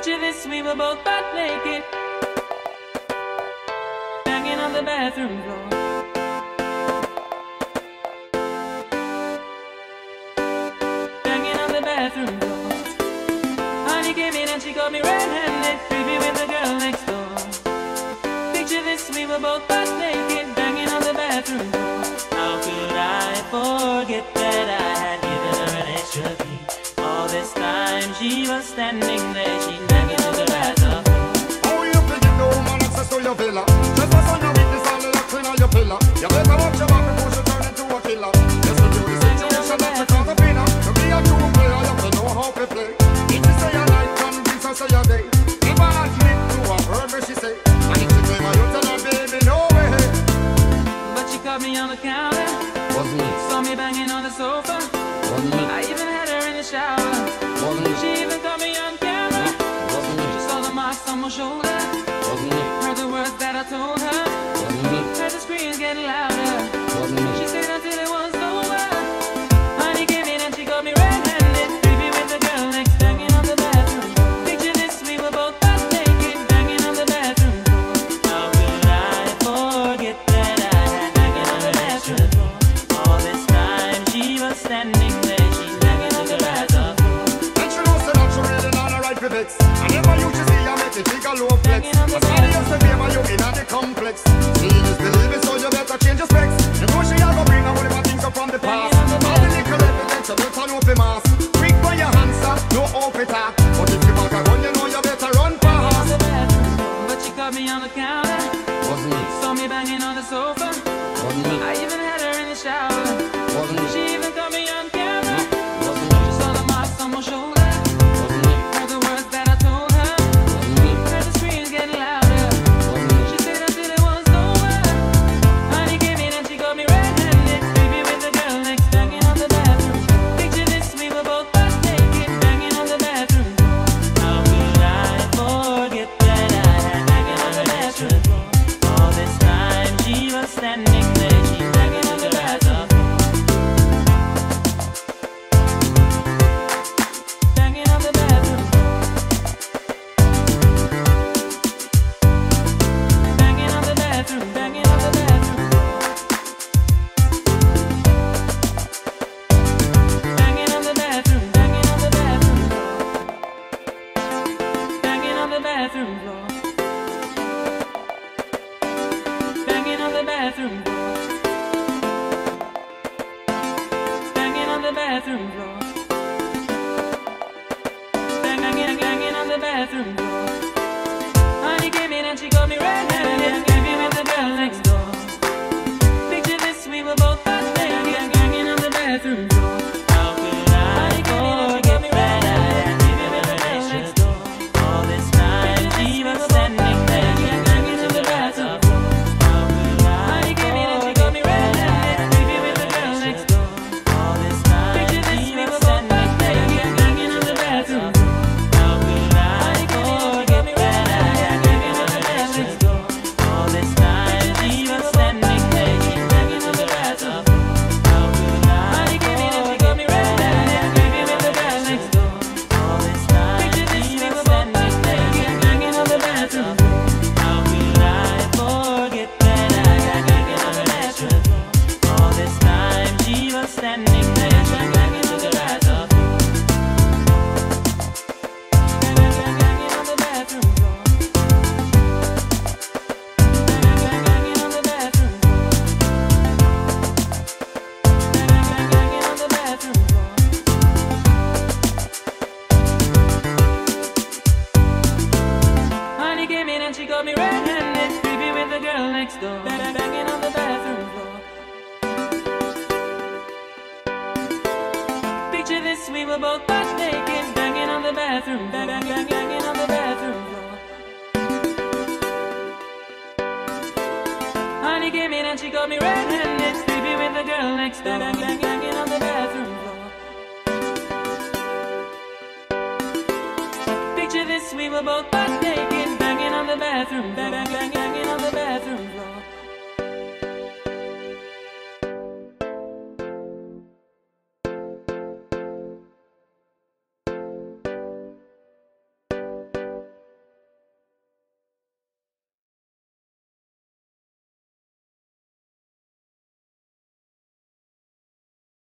Picture this, we were both butt naked, banging on the bathroom floor. Banging on the bathroom floor. Honey came in and she got me red-handed, creepy with the girl next door. Picture this, we were both butt naked, banging on the bathroom floor. How could I forget that I had given her an extra key? All this time she was standing there, she banging on the bathroom floor. How you forget the woman access to your villa? Just as on your weakness, all the locks in on your pillar. You better watch your back before she turn into a killer. Just to do the situation that we call a winner. To be a true player, you have to know how to play. If you say your night, and this I say your day. Never admit to a word where she say. And if she claim her, you tell her, baby, no way. But she caught me on the counter, Wasn't me. saw me banging on the sofa. Wasn't me. I even had her in the shower. Wasn't me. She even caught me on camera. Wasn't me. She saw the marks on my shoulder, Wasn't me. heard the words that I told her, Wasn't me. heard the screams getting louder. Wasn't me. She stayed until it was over. Honey came in and she got me red-handed, creepy with the girl next, banging on the bathroom. Picture this, we were both butt naked, banging on the bathroom floor. How could I forget that I had banging on the bathroom floor? All this time she was standing there, she banging on the bathroom floor. And she knows that she really not a right for vex. I never used to see her make it take a low flex. But somebody else to favor you in the complex. Seeing is believing, so you better change your specs. You know she a go bring her whatever things up from the past. All the little evidence, you better know the mask. Quick by your hands, no off it up. But if you back a gun, you know you better run fast. But she caught me on the counter, Wasn't me. saw me banging on the sofa. Wasn't me. I even had her in the shower. Wasn't me. She even caught me on camera. Wasn't me. She saw the marks on my shoulder, Wasn't me. heard the words that I told her, Wasn't me. heard the screams getting louder. Wasn't me. She stayed until it was over. Honey came in and she got me red-handed, creepy with the girl next, banging on the bathroom. Picture this, we were both butt naked, banging on the bathroom. How could I forget that I had banging on the bathroom? All this time she was standing there, she banging on the bathroom. Banging on the bathroom. Banging on the bathroom, banging on the bathroom. Banging on the bathroom, banging on the bathroom. Banging on the bathroom floor. Banging on the bathroom floor. Banging on the bathroom floor. Banging on the bathroom floor. Honey came in and she got me red-handed, creepy with the girl next door. Picture this, we were both butt naked, banging on the bathroom floor. How could I forget that I had creepy with the girl next door? All this time she was standing there, banging on the bathroom floor. How could I forget that I had creepy with the girl next door? All this time she was standing there, banging on the bathroom floor. How could I forget that I had creepy with the girl next door? All this time she was standing there, banging on the bathroom floor. How could I forget that I had creepy with the girl next door? All this time she was standing there, banging on the bathroom floor. How could I forget that I had banging on the bathroom floor? All this time she was standing there, banging on the bathroom floor. Banging on the bathroom floor. Banging on the bathroom floor. Banging on the bathroom floor. Honey came in and she got me red-handed, creepy with the girl next door. Banging on the bathroom floor. Picture this, we were both butt naked, banging on the bathroom, banging on the bathroom floor. Honey came in and she got me red-handed, creepy with the girl next door. Banging on the bathroom floor. Picture this, we were both butt naked, banging on the bathroom,